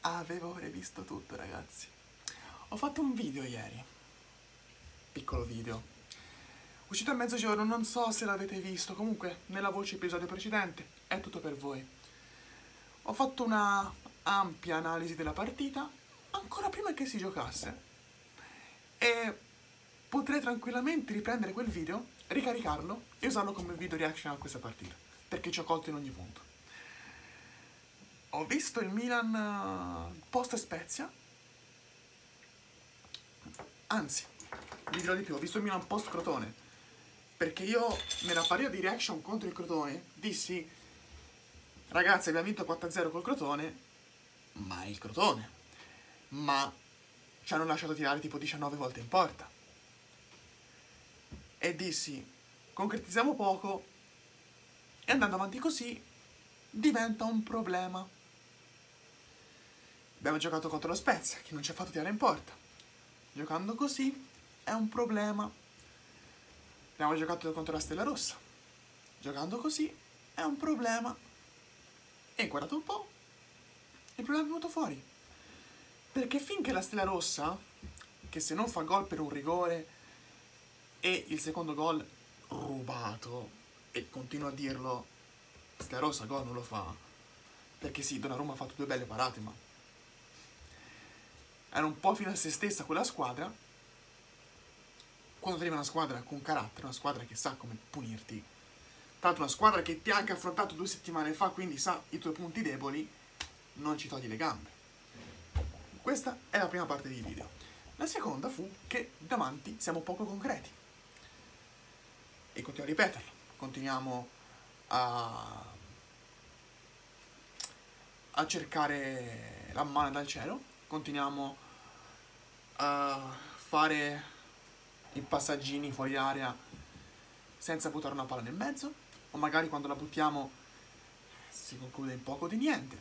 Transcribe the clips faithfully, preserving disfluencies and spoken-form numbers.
Avevo previsto tutto, ragazzi. Ho fatto un video ieri. Piccolo video. Uscito a mezzogiorno, non so se l'avete visto. Comunque, nella voce episodio precedente, è tutto per voi. Ho fatto una ampia analisi della partita, ancora prima che si giocasse. E potrei tranquillamente riprendere quel video, ricaricarlo e usarlo come video reaction a questa partita. Perché ci ho colto in ogni punto. Ho visto il Milan post Spezia. Anzi, vi dirò di più, ho visto il Milan post Crotone. Perché io, nella partita di reaction contro il Crotone, dissi: ragazzi, abbiamo vinto quattro a zero col Crotone, ma è il Crotone. Ma ci hanno lasciato tirare tipo diciannove volte in porta. E dissi: concretizziamo poco, e andando avanti così diventa un problema. Abbiamo giocato contro lo Spezia, che non ci ha fatto tirare in porta. Giocando così è un problema. Abbiamo giocato contro la Stella Rossa. Giocando così è un problema. E guardate un po', il problema è venuto fuori. Perché finché la Stella Rossa, che se non fa gol per un rigore, e il secondo gol rubato, e continuo a dirlo, Stella Rossa gol non lo fa, perché sì, Donnarumma ha fatto due belle parate, ma era un po' fino a se stessa quella squadra. Quando arriva una squadra con carattere, una squadra che sa come punirti, tra l'altro una squadra che ti ha anche affrontato due settimane fa, quindi sa i tuoi punti deboli, non ci togli le gambe. Questa è la prima parte del video. La seconda fu che davanti siamo poco concreti. E continuo a ripeterlo. Continuiamo a, a cercare la manna dal cielo. Continuiamo a fare i passaggini fuori area senza buttare una palla nel mezzo, o magari quando la buttiamo si conclude in poco di niente.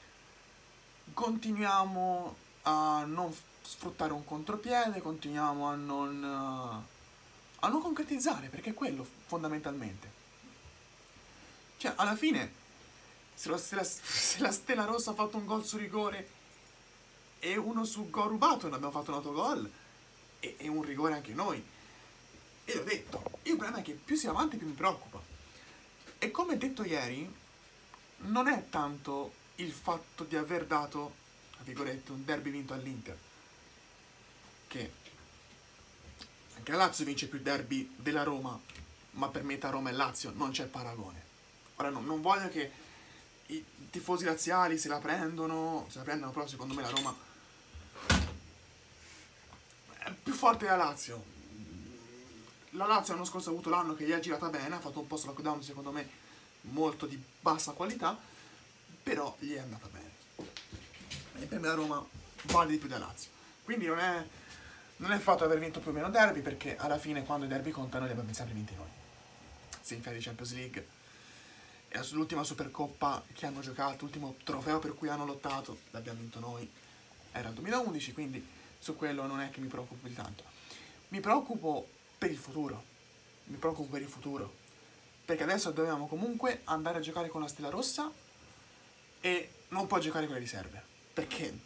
Continuiamo a non sfruttare un contropiede, continuiamo a non, a non concretizzare, perché è quello fondamentalmente. Cioè, alla fine, se la, se la, se la Stella Rossa ha fatto un gol su rigore e uno sul gol rubato, ne abbiamo fatto un autogol, e, e un rigore anche noi. E l'ho detto, il problema è che più si va avanti più mi preoccupa. E come detto ieri, non è tanto il fatto di aver dato, tra virgolette, un derby vinto all'Inter, che anche la Lazio vince più derby della Roma, ma per metà Roma e Lazio non c'è paragone. Ora no, non voglio che i tifosi laziali se la prendono, se la prendono, però secondo me la Roma è più forte della Lazio. La Lazio l'anno scorso ha avuto l'anno che gli ha girata bene, ha fatto un post lockdown secondo me molto di bassa qualità, però gli è andata bene. E per me la Roma vale di più della Lazio. Quindi non è, non è il fatto di aver vinto più o meno derby, perché alla fine quando i derby contano li abbiamo sempre vinti noi. Semifinali di Champions League, e l'ultima Supercoppa che hanno giocato, l'ultimo trofeo per cui hanno lottato, l'abbiamo vinto noi, era il duemilaundici, quindi su quello non è che mi preoccupo di tanto. Mi preoccupo per il futuro, mi preoccupo per il futuro, perché adesso dobbiamo comunque andare a giocare con la Stella Rossa e non può giocare con le riserve, perché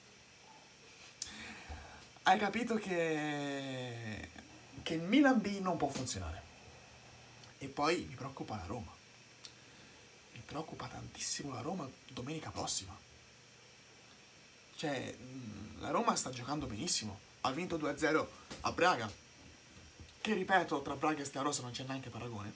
hai capito che, che il Milan B non può funzionare. E poi mi preoccupa la Roma, mi preoccupa tantissimo la Roma domenica prossima. Cioè, la Roma sta giocando benissimo, ha vinto due a zero a Braga, che ripeto, tra Braga e Stella Rossa non c'è neanche paragone.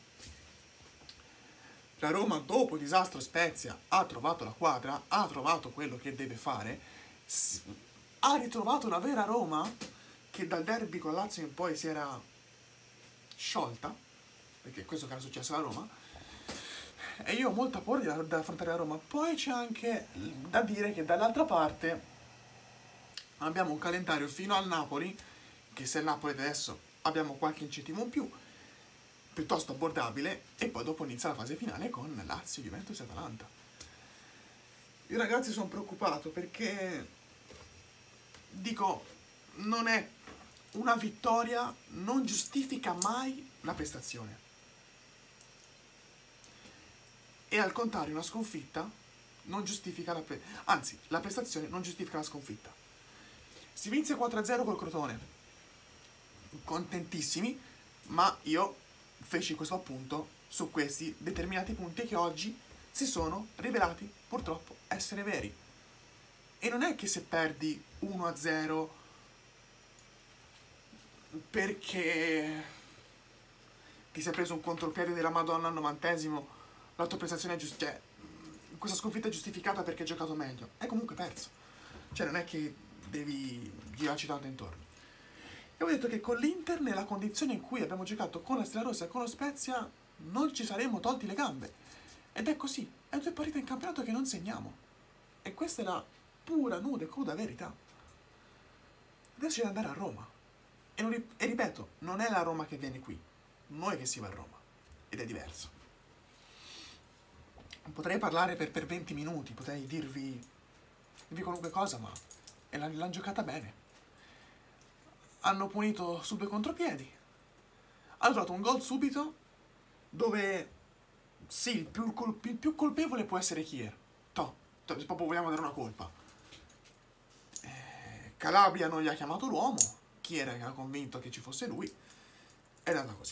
La Roma, dopo il disastro Spezia, ha trovato la quadra, ha trovato quello che deve fare, ha ritrovato la vera Roma, che dal derby con Lazio in poi si era sciolta, perché è questo che era successo alla Roma, e io ho molta paura da, da affrontare la Roma. Poi c'è anche da dire che dall'altra parte abbiamo un calendario fino al Napoli, che se il Napoli adesso abbiamo qualche incentivo in più, piuttosto abbordabile, e poi dopo inizia la fase finale con Lazio, Juventus e Atalanta. Io ragazzi sono preoccupato perché, dico, non è una vittoria, non giustifica mai la prestazione. E al contrario, una sconfitta non giustifica la pre- anzi, la prestazione non giustifica la sconfitta. Si vince quattro a zero col Crotone, contentissimi, ma io feci questo appunto su questi determinati punti che oggi si sono rivelati purtroppo essere veri. E non è che se perdi uno a zero perché ti sei preso un contropiede della Madonna al novantesimo, la tua prestazione è giusta, cioè, questa sconfitta è giustificata perché hai giocato meglio. Hai comunque perso. Cioè non è che devi girarci tanto intorno. E ho detto che con l'Inter, nella condizione in cui abbiamo giocato con la Stella Rossa e con lo Spezia, non ci saremmo tolti le gambe. Ed è così. È due partite in campionato che non segniamo. E questa è la pura, nuda e cruda verità. Adesso c'è da andare a Roma. E, non, e ripeto, non è la Roma che viene qui. Noi che si va a Roma. Ed è diverso. Potrei parlare per, per venti minuti, potrei dirvi, dirvi qualunque cosa, ma l'hanno giocata bene. Hanno punito su due contropiedi. Hanno trovato un gol subito, dove sì, il più, il più colpevole può essere Kier. Toh, to, se proprio vogliamo dare una colpa. Eh, Calabria non gli ha chiamato l'uomo, Kier era convinto che ci fosse lui, è andata così.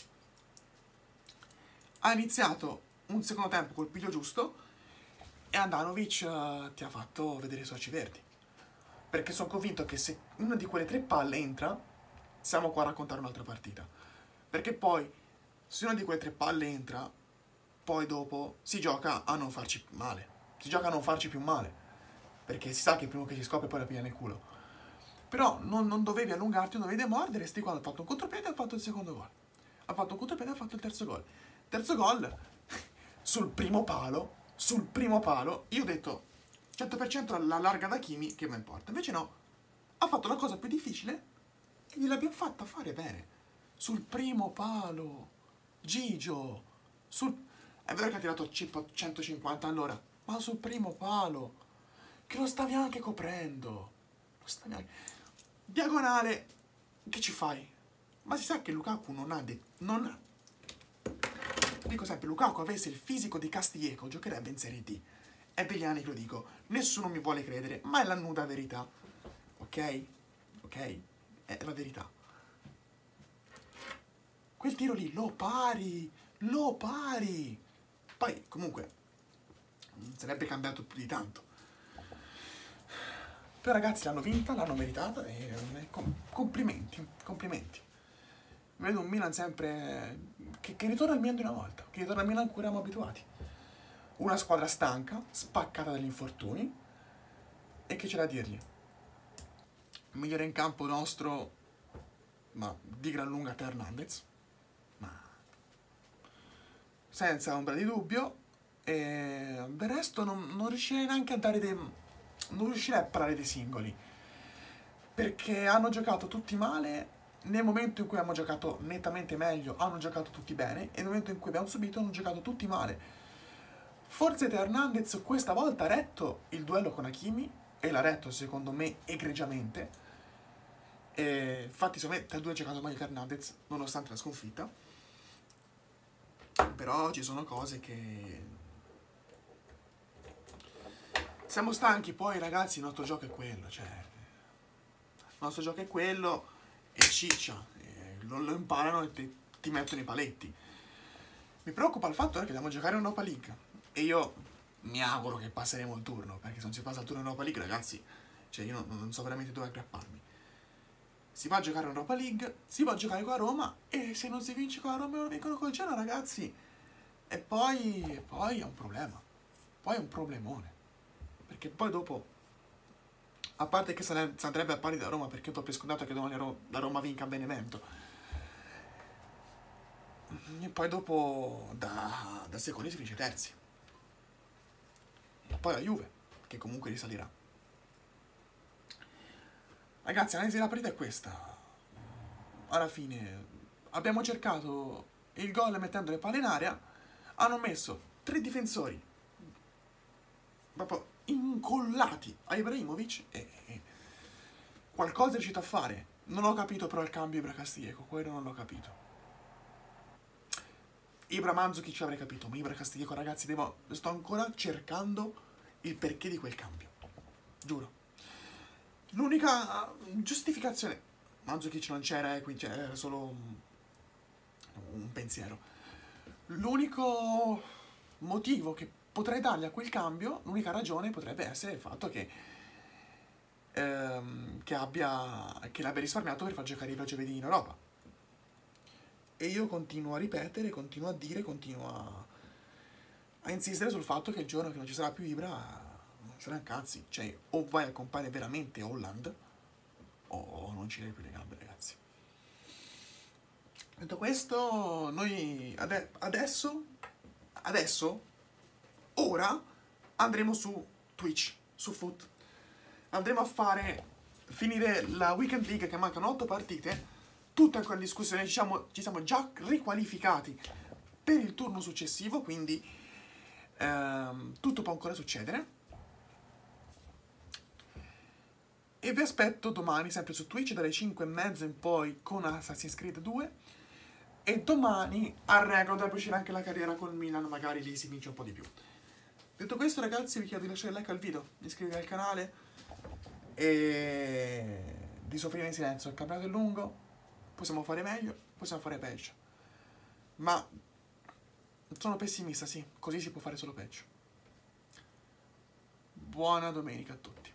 Ha iniziato un secondo tempo col piglio giusto e Andanovic uh, ti ha fatto vedere i suoi occhi verdi. Perché sono convinto che se una di quelle tre palle entra, siamo qua a raccontare un'altra partita. Perché poi, se una di quelle tre palle entra, poi dopo si gioca a non farci male. Si gioca a non farci più male. Perché si sa che il primo che si scopre poi la piglia nel culo. Però non, non dovevi allungarti, non dovevi demordere. Sti quando ha fatto un contropiede e ha fatto il secondo gol. Ha fatto un contropiede e ha fatto il terzo gol. Terzo gol sul primo palo. Sul primo palo. Io ho detto cento per cento la larga da Kimi, che mi importa. Invece no. Ha fatto la cosa più difficile e gliel'abbiamo fatta fare bene. Sul primo palo. Gigio. Sul... È vero che ha tirato centocinquanta all'ora, ma sul primo palo. Che lo stavi anche coprendo. Lo stavi anche... Diagonale. Che ci fai? Ma si sa che Lukaku non ha... De... non ha... Dico sempre, Lukaku avesse il fisico di Castillejo, giocherebbe in Serie D. È degli anni che lo dico. Nessuno mi vuole credere, ma è la nuda verità. Ok? Ok? È la verità. Quel tiro lì lo pari. Lo pari. Poi, comunque, non sarebbe cambiato più di tanto. Però ragazzi l'hanno vinta, l'hanno meritata e complimenti, complimenti. Vedo un Milan sempre che, che ritorna al Milan di una volta, che ritorna al Milan a cui eravamo abituati. Una squadra stanca, spaccata dagli infortuni, e che c'è da dirgli? Il migliore in campo nostro, ma di gran lunga Teo Hernandez, ma senza ombra di dubbio, e del resto non, non riuscirei neanche a dare dei... non riuscirei a parlare dei singoli, perché hanno giocato tutti male. Nel momento in cui abbiamo giocato nettamente meglio, hanno giocato tutti bene, e nel momento in cui abbiamo subito, hanno giocato tutti male. Forse Teo Hernandez questa volta ha retto il duello con Hakimi, e l'ha retto secondo me egregiamente. E infatti secondo me tra i due ha giocato meglio Teo Hernandez, nonostante la sconfitta. Però ci sono cose che... siamo stanchi, poi ragazzi il nostro gioco è quello, cioè... il nostro gioco è quello... e ciccia, e lo, lo imparano e ti, ti mettono i paletti. Mi preoccupa il fatto che dobbiamo giocare in Europa League, e io mi auguro che passeremo il turno, perché se non si passa il turno in Europa League, ragazzi, cioè io non, non so veramente dove aggrapparmi. Si va a giocare in Europa League, si va a giocare con la Roma, e se non si vince con la Roma e non vincono col Genoa, ragazzi, e poi, e poi è un problema, poi è un problemone, perché poi dopo, a parte che se ne andrebbe a pari da Roma, perché dopo è scontato che domani la Roma vinca a Benevento, e poi dopo da, da secondi si finisce terzi, e poi la Juve, che comunque risalirà. Ragazzi, l'analisi della partita è questa. Alla fine abbiamo cercato il gol mettendo le palle in aria, hanno messo tre difensori proprio incollati a Ibrahimovic, e, e qualcosa è riuscito a fare. Non ho capito però il cambio Ibra Castillejo, quello non l'ho capito. Ibra Mandzukic ci avrei capito, ma Ibra Castillejo, ragazzi, devo, sto ancora cercando il perché di quel cambio. Giuro. L'unica giustificazione, Mandzukic non c'era, eh, qui c'era solo un, un pensiero. L'unico motivo che potrei dargli a quel cambio, l'unica ragione potrebbe essere il fatto che ehm, che abbia che l'abbia risparmiato per far giocare i giovedì in Europa. E io continuo a ripetere, continuo a dire, continuo a, a insistere sul fatto che il giorno che non ci sarà più Ibra non saranno cazzi. Cioè, o vai a comprare veramente Holland, o non ci dai più le gambe, ragazzi. Detto questo, noi ade- adesso, adesso, ora, andremo su Twitch, su Foot. Andremo a fare, finire la Weekend League, che mancano otto partite, tutta ancora in discussione, ci siamo, ci siamo già riqualificati per il turno successivo, quindi ehm, tutto può ancora succedere. E vi aspetto domani, sempre su Twitch, dalle cinque e mezza in poi con Assassin's Creed due. E domani a regola dovrebbe uscire anche la carriera col Milan, magari lì si vince un po' di più. Detto questo, ragazzi, vi chiedo di lasciare like al video, di iscrivervi al canale e di soffrire in silenzio. Il campionato è lungo, possiamo fare meglio, possiamo fare peggio. Ma sono pessimista, sì, così si può fare solo peggio. Buona domenica a tutti.